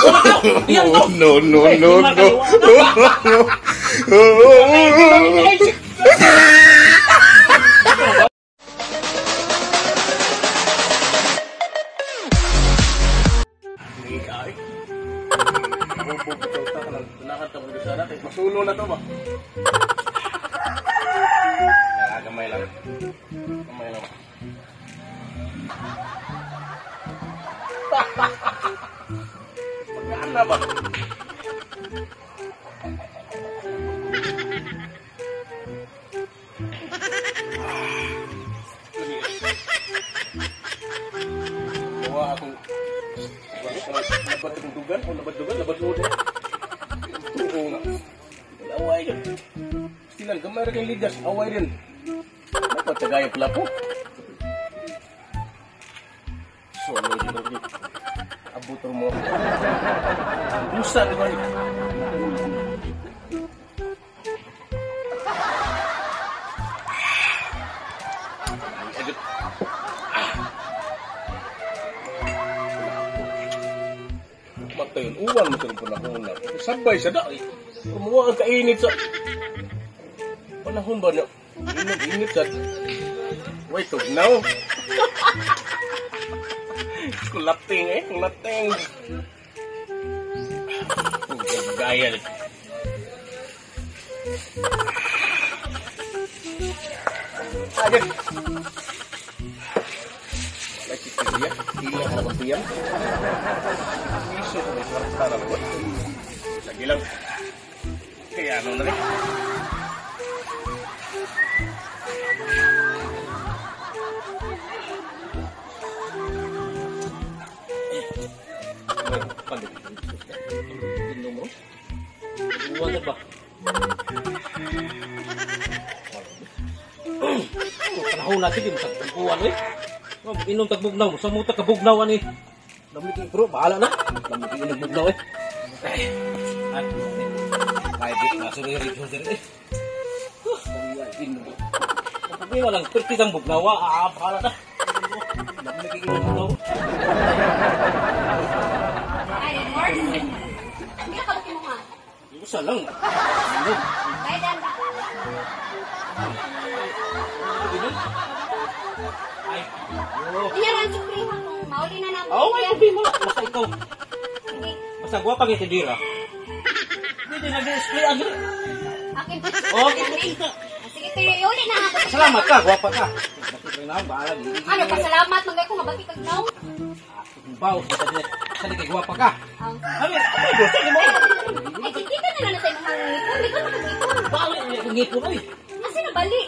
No, no, no, no. Masulo na to ba? Gamay lang. Gamay lang. Magkaan na ba? Bawa akong labat akong dugan o labat mo din. Oo nga. Away yun. Silang gamay rin yung ligas. Away rin. Dapat tagayan pala po. So, medyo rin. Abutor mo. Busa, di ba? Matayin. Uwan mo sa panahon na. Sabay sa dahil. Kumuha ang kainit sa panahon ba na init sa wait to now. Kulating kulating. Gaya rin. Agad. Lagi dia, dia apa dia? Isu tu sekarang buat. Lagi lang. Kaya ano na rin? Inom mo? Iwan ba? Panahon natin din sa tagpuan eh. Inom tagbugnaw mo. Sa mo tagbugnawan eh. Lamig bro, bahala na. Lamig nagbugnaw eh. Ay, kahit nasuriri eh. Hindi walang pertisang bugnawa. Bahala na. Lamig nagbugnaw. Ay, morning. Hindi ka mo nga. Isa lang. Kaya dan ba? Ay. Iya ran suprema kung mauli na namin. Oh, may sabi mo. Basta ikaw. Hindi. Basta guwapa kayo si Dira. Hindi nag-display agad. Akin po. Oh, kita. Sige, pero iuli na ako. Salamat ka, guwapa ka. Bahala. Ano, pasalamat. Magay ko mabati kag naw. Baw, sa kay guwapa ka. Ano, gusto mo? Ay, kikita na lang sa imong ngipon. Di ka makagipon. Balik ang ngipon ay. Kasi nabali.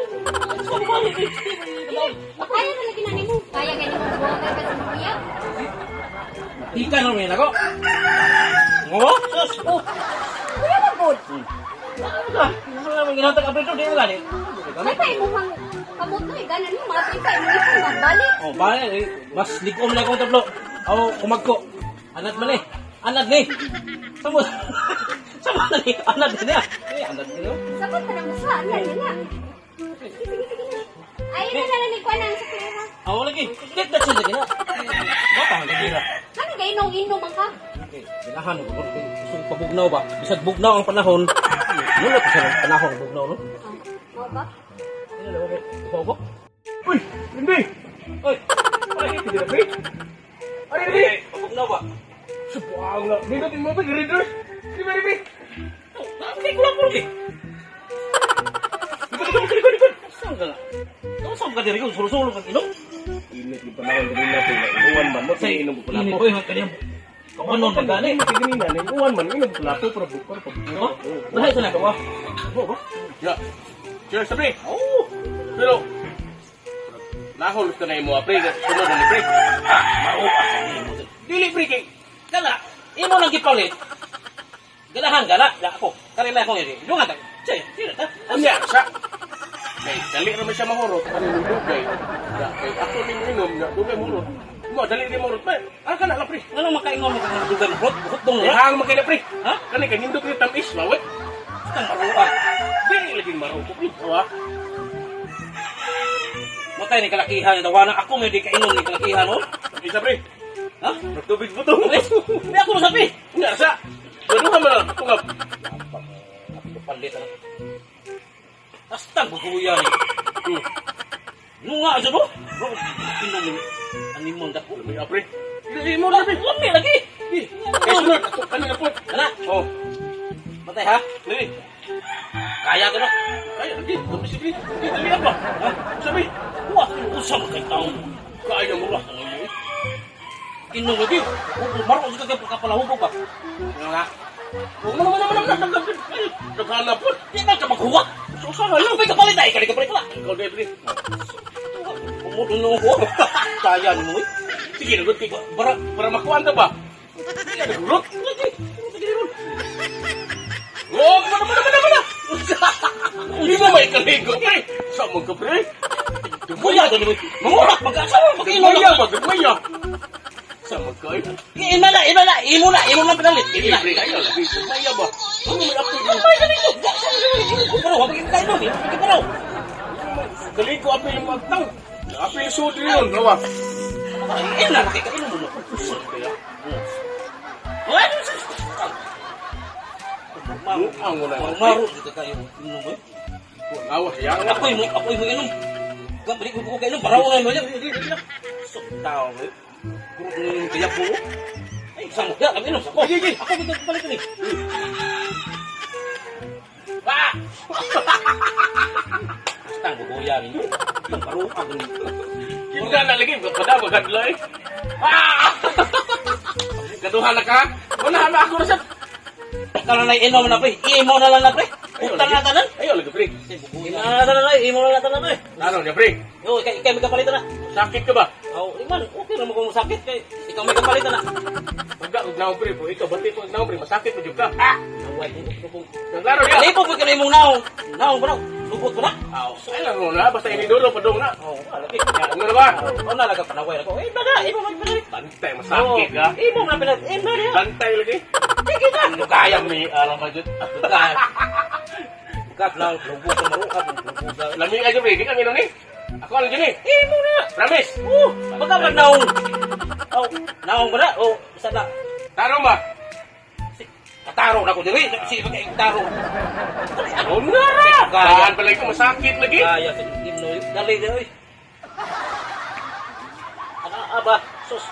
Kaya na lagi na nimo. Kaya ganyan mo buwan ka sa kuya. Ika na rin ako. Ngo? Sus, oh. Kuya magod. Ano naman ginatag aprito, di mo gani? May pa imong kamot na ganan mo. Mga pinta imong ngipon. Magbalik. Oh, balik. Mas ligom na akong tablo. Oh, kumagko. Anad man eh. Anad ni. Sama na ni. Anad ni. Anad ni. Sapat ka na mo sa. Yan na. Sige. Ayun na narinig ko na sa klera. Ako lagi. Get that siya lagi na. Bata ang gagira. Ano ka inong man ka? Ganahan mo. Gusto kong pabugnaw ba? Bisag bugnaw ang panahon. Nunot siya ng panahon ang bugnaw, no? Oo ba? Ikaw ba? Uy! Hindi! Uy! Ay, hindi na, Pete! Ay, hindi! Pabugnaw ba? Subuang lang. Hindi natin mo ba? Giridos? Di ba, Pete? Hindi ko lang po, eh. Likod! Saan ka na? Saan ka diri ko? Sulo-sulo kang inom? Init yung panahon din natin. Inuwan man mo. Say, inom ko pala po. Init po yung kanyang kawanon na gani. Kaganina, inuwan man. Inom ko pala po. Para bukor. Dahil sa nagawa. Oo ba? Ya. Cheers, sabi. Oo. Pero, nahol ka na yung mga pre. Sunod na ni pre. Dili pre kay. Gala. Imo nang gipalit. Galahan gala. Ako. Karila ko yun. Dungan ta. Sira ta. Anya sa. Kay dali naman siya mahurot. Ano yung dugay? Kay ako rin inom na dugay mahurot. Mo dali rin mahurot pa. Ka na lang pre. Ano makaingon mo kang dugay mahurot? Buhot dong. Hang makina pre. Ha? Kani kay nindot ni tamis lawet. Kang maruwa. Dili lagi maruwa. Wa. Matay ni kalakihan daw na ako may di kainom ni kalakihan no. Isa pre. Ha? Nagtubig mo to. Hindi ako masabi. Nga sa. Gaduhan mo lang. Tungap. Ako palit ano. Astang buguya ni. Nung nga aja mo. Bro, pinumin. Animon dako. May apre. Hindi mo na. Lami lagi. Kaya sunod. Kanina po. Ana. Oh. Matay ha. Dali. Kaya to no. Kaya. Hindi. Dali. Dali apa? Ha? Sabi. Wah, usah kay taong. Kaya mo ba? Kinong lagi. Maro juga kay kapalahubog pa. Nga. Naghanap po. Di ba ka maghuwak? Susah lang. May kapalit ay. Kali kapalit na. Ikaw, Debri. Umudun ko. Kaya mo eh. Sige, nagot kayo. Para makuhaan ka ba? Hindi ka nagulot. Oh, mana. Hindi mo may kaligo, pre. Saan mo ka, pre? Kuya to ni. Mangurak magkasama Gagmaya ba? Gagmaya. Saan mo ka? Imo na pinalit. Hindi, pre. Kaya lagi. Gagmaya ba? Ano may apre mo? May ganito. Pero wag kita ino ni. Pero Kaligo, apre yung magtaw. Apre yung sudri yun. Nawa. ina kay kaino mo. What? Ang mo na. Maro juga kayo inom mo. Nawa, siya. Ako mo inom. Gabri ko kayo inom. Baraw na mo. So tao mo. Puro inom kaya po. Ay, samo ya kami inom. Ako dito balik ni. Wah! Tang bubuya ni. Baro ako ni. Hindi na lagi. Pada magadla eh. Gaduhan na ka? Wala na ako na siya. Kalau na inom na pre. Imo na lang na pre. Utang na tanan. Ayaw lagi, pre. Imo na tanan pre. Imo na tanan pre. Ano niya, pre? Yo, kay may kapalitan na. Sakit ka ba? Oh, iman, okay na mo kung sakit kay ikaw may kapalitan na. Pagka ugnaw, pre. Po, ikaw, bati ko ugnaw, pre. Masakit mo juga. Naway mo lubog. Naglaro niya. Lipo ko kay imong naong. Naong bro. Lubog ko na. Aw, ay lang mo na. Basta inidulo pa dong na. Oh, lagi. Ano na ba? Oh, nalaga pa naway ako. Eh, bada, imo man pinalit. Bantay, masakit ka. Imo man pinalit. Eh, bada. Bantay lagi. Sige na. Ano kaya may araw majud? Bukan. Bukan lang lubog sa maro ka. Lubog sa Lami aja, pre. Di ka minum ni. Ako alam dyan eh. imo na. Promise. Baka man naong. Oh, naong bada. Oh, isa na. Taro ba? Kataro na ko diri. Sige kay kataro. Ano na ra? Saan pala ko masakit lagi? Kaya sa imno. Dali dali. Ana aba sus.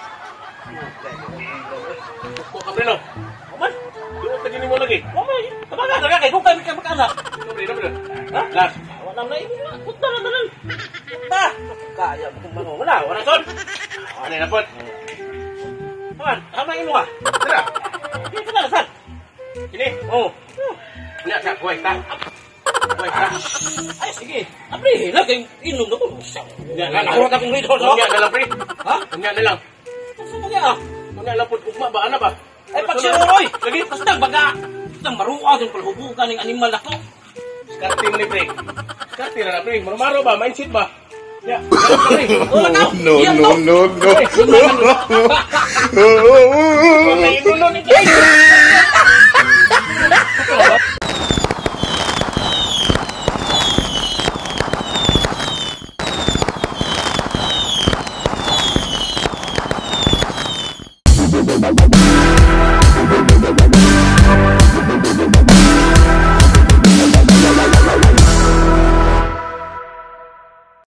Ko ka, pre, no? Man, Doon ka dyan mo lagi. mamay. Kabaga na kay dugay mi kabakana. Ito, pre, pre. Ha? Last. Wala na imo na. Punta na tanan. Punta. Kaya mo kung mano. Wala, wala son. Ano na po? Man, ama imo ka. Tara. Dito na san. Ini. Oh. Ini sa kuway ta. Kuway ta. Ay sige. Abri, na kay inom na ko. Nya Na nakuha akong rito no. Nya na lang, pre. Ha? Nya na lang. Sa kanya. Nya lang po ugma ba ana ba? Ay pagsiuroy. Lagi basta baga. Basta maruwa din palhubugan ng animal ako. Skarte mo ni, pre. Skarte na, pre. Marumaro ba? Mindset ba? Ya. Oh, No, no, no, no. Kung may inulo ni Jay.